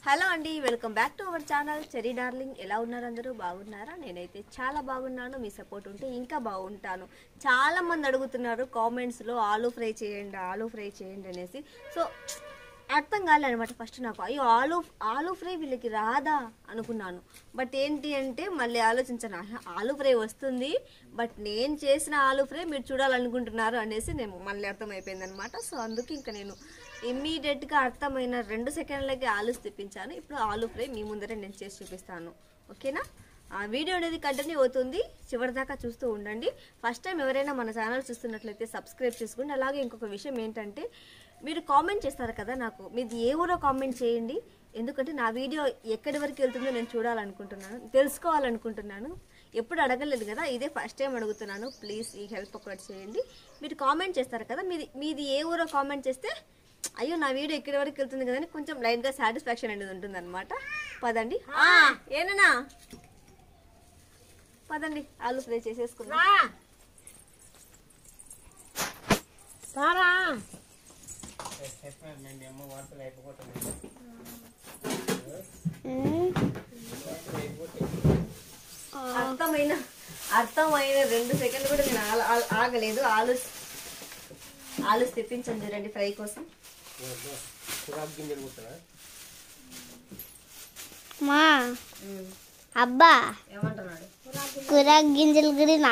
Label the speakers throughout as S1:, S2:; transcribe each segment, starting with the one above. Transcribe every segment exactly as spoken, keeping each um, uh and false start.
S1: Hello అండి, welcome back to our channel Cherry Darling. ఎలా ఉన్నారు అందరూ? బాగున్నారా? నేనైతే చాలా బాగున్నాను. మీ సపోర్ట్ ఉంటే ఇంకా బాగుంటాను. చాలా మంది అడుగుతున్నారు కామెంట్స్లో ఆలూ ఫ్రై చేయండి, ఆలూ ఫ్రై చేయండి అనేసి. సో అర్థం కాలేదనమాట ఫస్ట్ నాకు. అయ్యో ఆలూ ఆలూ ఫ్రై వీళ్ళకి రాదా అనుకున్నాను. బట్ ఏంటి అంటే మళ్ళీ ఆలోచించాను, ఆలూ ఫ్రై వస్తుంది, బట్ నేను చేసిన ఆలూ ఫ్రై మీరు చూడాలనుకుంటున్నారు అనేసి నేను మళ్ళీ అర్థమైపోయింది అనమాట. సో అందుకే ఇంకా నేను ఇమ్మీడియట్గా అర్థమైన రెండు సెకండ్లకి ఆలూ తెప్పించాను. ఇప్పుడు ఆలూ ఫ్రై మీ ముందరే నేను చేసి చూపిస్తాను, ఓకేనా? ఆ వీడియో అనేది కంటిన్యూ అవుతుంది, చివరిదాకా చూస్తూ ఉండండి. ఫస్ట్ టైం ఎవరైనా మన ఛానల్ చూస్తున్నట్లయితే సబ్స్క్రైబ్ చేసుకోండి. అలాగే ఇంకొక విషయం ఏంటంటే, మీరు కామెంట్ చేస్తారు కదా, నాకు మీది ఏ ఊరో కామెంట్ చేయండి. ఎందుకంటే నా వీడియో ఎక్కడి వరకు వెళ్తుందో నేను చూడాలనుకుంటున్నాను, తెలుసుకోవాలనుకుంటున్నాను. ఎప్పుడు అడగలేదు కదా, ఇదే ఫస్ట్ టైం అడుగుతున్నాను. ప్లీజ్ ఈ హెల్ప్ ఒకటి చేయండి. మీరు కామెంట్ చేస్తారు కదా, మీది మీది ఏ ఊరో కామెంట్ చేస్తే అయ్యో నా వీడియో ఎక్కడి వరకు వెళ్తుంది కదా అని కొంచెం లైట్గా సాటిస్ఫాక్షన్ అనేది ఉంటుంది అనమాట. పదండి. ఏనా పదండి, ఆలూ ఫ్రై చేసేసుకున్నా. అర్థమైన అర్థమైన రెండు సెకండ్లు కూడా నేను ఆగలేదు. ఆలు ఆలు తెప్పించండి చూడండి ఫ్రై కోసం.
S2: మా అబ్బా
S1: ఏమంటున్నాడు?
S2: కూర గింజలు గురినా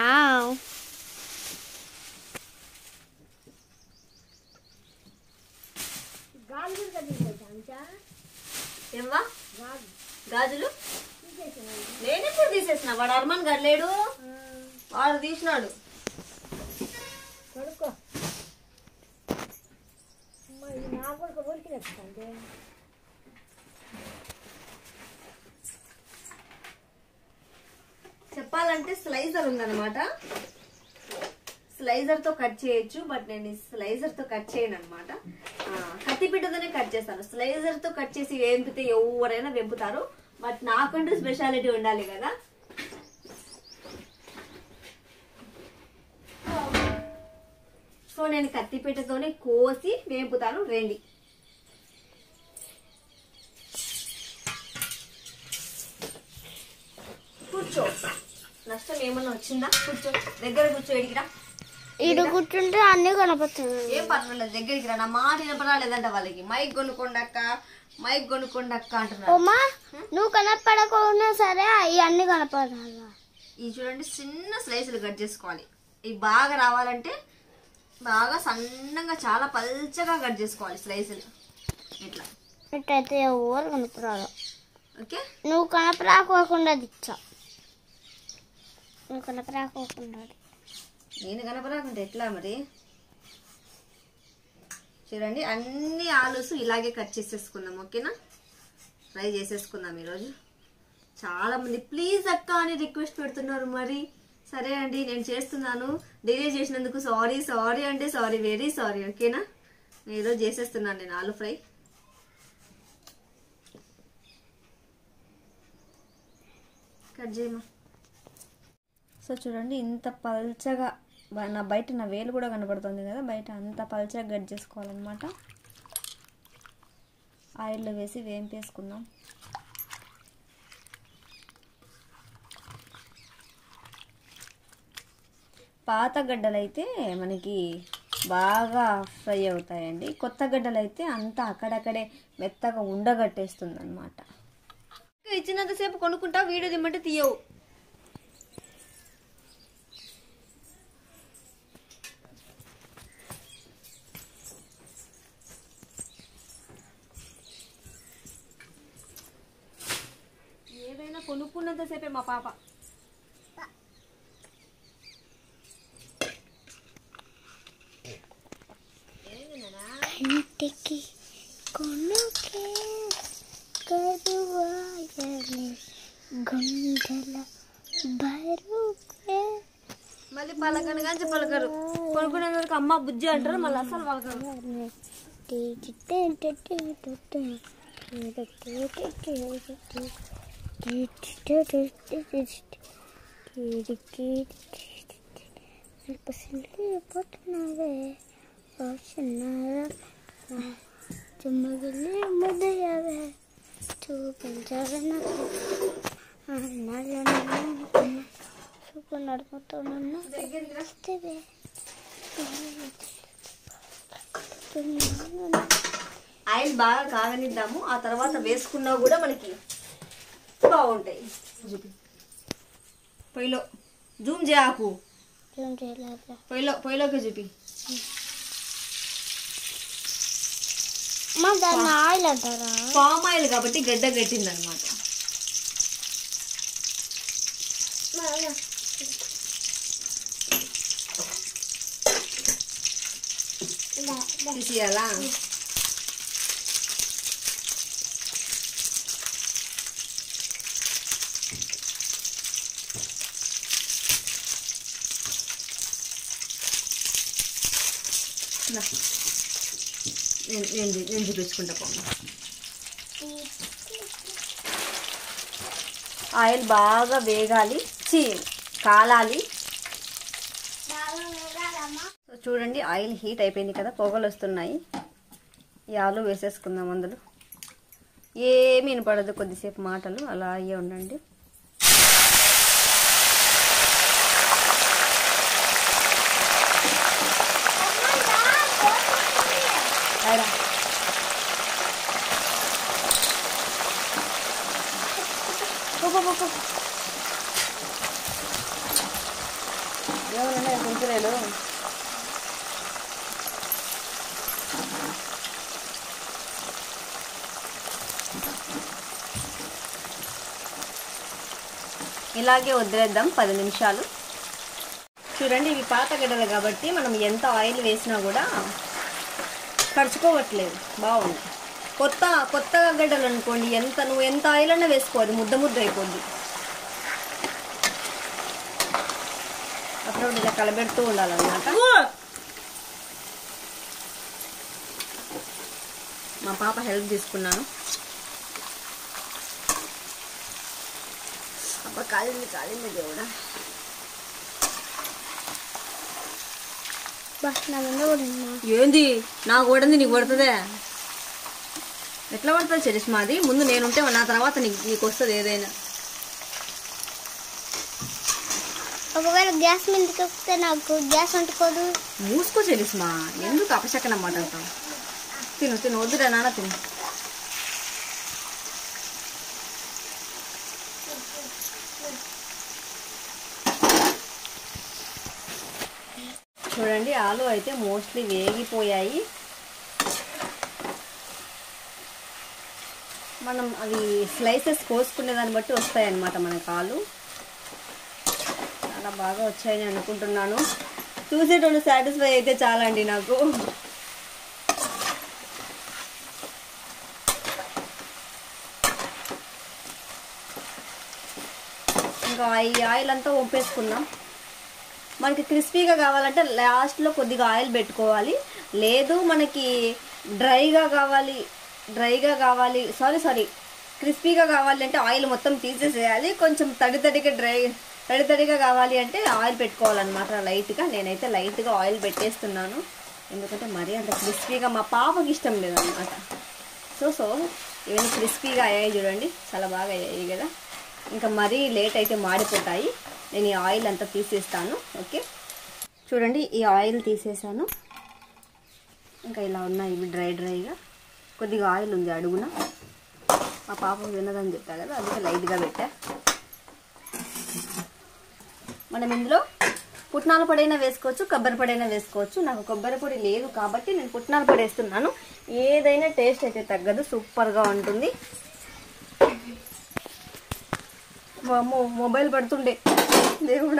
S1: ఏమ్మా గాజులు నేనెప్పుడు తీసేసిన? వాడు అర్మాన్ గడలేడు, వాడు తీసినాడు. చెప్పాలంటే స్లైజర్ ఉందన్నమాట, స్లైజర్ తో కట్ చేయొచ్చు. బట్ నేను స్లైజర్ తో కట్ చేయను అనమాట, కత్తిపీటతోనే కట్ చేస్తాను. స్లైజర్ తో కట్ చేసి వేంపితే ఎవరైనా వెంపుతారు, బట్ నాకంటూ స్పెషాలిటీ ఉండాలి కదా. సో నేను కత్తిపీటతోనే కోసి వేంపుతాను. రండి. కూర్చో, నష్టం ఏమన్నా వచ్చిందా? కూర్చో, దగ్గర కూర్చో. ఎడిగిరా,
S2: ఇడు కూర్చుంటే అన్ని కనపడుతుంది.
S1: ఏం పర్వాలేదు, దగ్గరికి రా. నా మాట వినపరాలేదంట వాళ్ళకి. మైక్ కొనుక్కోండక్క, మైక్ కొనుక్కోండక్క అంటున్నారు.
S2: నువ్వు కనపడకుండా సరే ఇవన్నీ కనపడాలా?
S1: ఇవి చూడండి, చిన్న స్లైసులు కట్ చేసుకోవాలి. ఇవి బాగా రావాలంటే బాగా సన్నగా చాలా పల్చగా కట్ చేసుకోవాలి స్లైసులు. ఇట్లా
S2: ఇట్లయితే ఎవరు కనపడాలి.
S1: ఓకే,
S2: నువ్వు కనపరాకోకుండా ఇచ్చా. నువ్వు కనపరాకోకుండా
S1: నేను కనపరాకుంటే ఎట్లా మరి? చూడండి, అన్ని ఆలూస్ ఇలాగే కట్ చేసేసుకుందాం, ఓకేనా? ఫ్రై చేసేసుకుందాం ఈరోజు. చాలా మంది ప్లీజ్ అక్క అని రిక్వెస్ట్ పెడుతున్నారు. మరి సరే అండి, నేను చేస్తున్నాను. డిలే చేసినందుకు సారీ. సారీ అంటే సారీ, వెరీ సారీ, ఓకేనా? నేను ఈరోజు చేసేస్తున్నాను నేను ఆలూ ఫ్రై. కట్ చేయమా. సో చూడండి, ఇంత పల్చగా, నా బయట నా వేలు కూడా కనబడుతుంది కదా, బయట అంత పల్చగా కట్ చేసుకోవాలన్నమాట. ఆయిల్లో వేసి వేంపేసుకుందాం. పాత గడ్డలు అయితే మనకి బాగా ఫ్రై అవుతాయండి. కొత్త గడ్డలు అయితే అంతా అక్కడక్కడే మెత్తగా ఉండగట్టేస్తుంది అనమాట. ఇచ్చినంతసేపు కొనుక్కుంటా, వీడియో దిమ్మంటే తీయవు. ఏదైనా కొనుక్కున్నంతసేపే మా పాప.
S2: ఇంటికి కొనుకే కరువాయని గుండెల బరువే.
S1: మళ్ళీ పలకను కానీ పలకరు. కొనుక్కునేందుకు అమ్మ బుజ్జి అంటారు, మళ్ళీ అసలు పలకరు.
S2: పోతున్నావే చిన్నగా చుమ్మగిలి ముద్దయ్యావే చూపించాలని సూపర్ నడుపుతానన్నా
S1: ఆయిల్ బాగా కాగనిద్దాము. ఆ తర్వాత వేసుకున్నా కూడా మనకి బాగుంటాయి. పొయ్యిలో జూమ్ చేయకు, పొయ్యిలో పొయ్యిలోకి చూపి.
S2: మా దాన్ని ఆయిల్ అంటారా?
S1: పామ్ ఆయిల్ కాబట్టి గడ్డ కట్టింది అనమాట. తీసియాలా? నేను నేను నేను చూపించుకుంటా పోను. ఆయిల్ బాగా వేగాలి, చీ కాలాలి. చూడండి ఆయిల్ హీట్ అయిపోయింది కదా, పొగలు వస్తున్నాయి. ఈ ఆలు వేసేసుకుందాం అందులో. ఏమీ వినపడదు, కొద్దిసేపు మాటలు అలా అయ్యే ఉండండి. ఏమన్నా కుంకురేలు ఇలాగే వదిలేద్దాం పది నిమిషాలు. చూడండి ఇవి పాత గడ్డలు కాబట్టి మనం ఎంత ఆయిల్ వేసినా కూడా ఖర్చుకోవట్లేదు, బాగుంది. కొత్త కొత్త గడ్డలు అనుకోండి, ఎంత నువ్వు ఎంత ఆయిల్ అన్నా వేసుకోవాలి, ముద్ద ముద్ద అయిపోద్ది. అప్పుడు ఇలా కలబెడుతూ ఉండాలన్నమాట. మా పాప హెల్ప్ తీసుకున్నాను. అబ్బా కాలింది కాలింది దేవుడా. ఏంది నాకు పడింది నీకు పడుతుందే? ఎట్లా పడుతుంది చరిష్మాది? ముందు నేనుంటే నా తర్వాత నీకు నీకు వస్తుంది ఏదైనా.
S2: ఒకవేళ గ్యాస్ మీదకి వస్తే నాకు గ్యాస్ అంటుకోదు.
S1: మూసుకో చరిష్మా, ఎందుకు అపశకనం మాట్లాడతాం? తిను తిను వద్దురా నాన్న తిను. చూడండి ఆలు అయితే మోస్ట్లీ వేగిపోయాయి. మనం అవి స్లైసెస్ కోసుకునే దాన్ని బట్టి వస్తాయి అన్నమాట మనకు ఆలు. చాలా బాగా వచ్చాయని అనుకుంటున్నాను. చూసేటోళ్ళు సాటిస్ఫై అయితే చాలా అండి నాకు. ఇంకా ఈ ఆయిల్ అంతా వంపేసుకుందాం. మనకి క్రిస్పీగా కావాలంటే లాస్ట్లో కొద్దిగా ఆయిల్ పెట్టుకోవాలి. లేదు మనకి డ్రైగా కావాలి డ్రైగా కావాలి సారీ సారీ క్రిస్పీగా కావాలి అంటే ఆయిల్ మొత్తం తీసేసేయాలి. కొంచెం తడి తడిగా డ్రై తడి తడిగా కావాలి అంటే ఆయిల్ పెట్టుకోవాలన్నమాట లైట్గా. నేనైతే లైట్గా ఆయిల్ పెట్టేస్తున్నాను, ఎందుకంటే మరీ అంత క్రిస్పీగా మా పాపకి ఇష్టం లేదన్నమాట. సో సో ఇవన్నీ క్రిస్పీగా అయ్యాయి చూడండి, చాలా బాగా అయ్యాయి కదా. ఇంకా మరీ లేట్ అయితే మాడిపోతాయి. నేను ఈ ఆయిల్ అంతా తీసేస్తాను. ఓకే చూడండి ఈ ఆయిల్ తీసేసాను. ఇంకా ఇలా ఉన్నాయి ఇవి డ్రై డ్రైగా. కొద్దిగా ఆయిల్ ఉంది అడుగున, మా పాప తినదని చెప్పా కదా, అందుకే లైట్గా పెట్టా. మనం ఇందులో పుట్నాల పొడైనా వేసుకోవచ్చు, కొబ్బరి పొడైనా వేసుకోవచ్చు. నాకు కొబ్బరి పొడి లేదు కాబట్టి నేను పుట్నాల పొడి వేస్తున్నాను. ఏదైనా టేస్ట్ అయితే తగ్గదు, సూపర్గా ఉంటుంది. అమ్మో మొబైల్ పడుతుండే దేవుడా.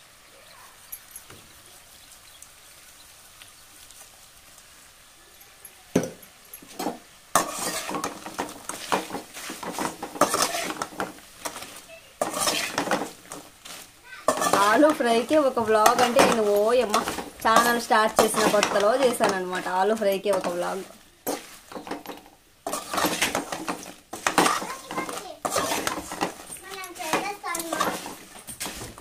S1: ఆలు ఫ్రైకి ఒక వ్లాగ్ అంటే నేను ఓ అమ్మ ఛానల్ స్టార్ట్ చేసిన కొత్తలో చేశాను అనమాట. ఆలు ఫ్రైకి ఒక వ్లాగ్.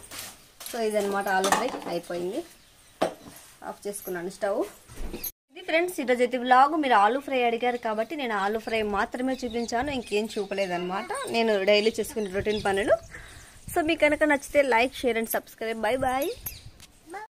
S1: సో ఇదనమాట ఆలు ఫ్రై అయిపోయింది. ఆఫ్ చేసుకున్నాను స్టవ్. ఇది ఫ్రెండ్స్, ఈరోజు అయితే వ్లాగ్ మీరు ఆలూ ఫ్రై అడిగారు కాబట్టి నేను ఆలూ ఫ్రై మాత్రమే చూపించాను, ఇంకేం చూపలేదన్నమాట. నేను డైలీ చేసుకునే రొటీన్ పనులు. సో మీకు కనుక నచ్చితే like, share and subscribe. Bye bye.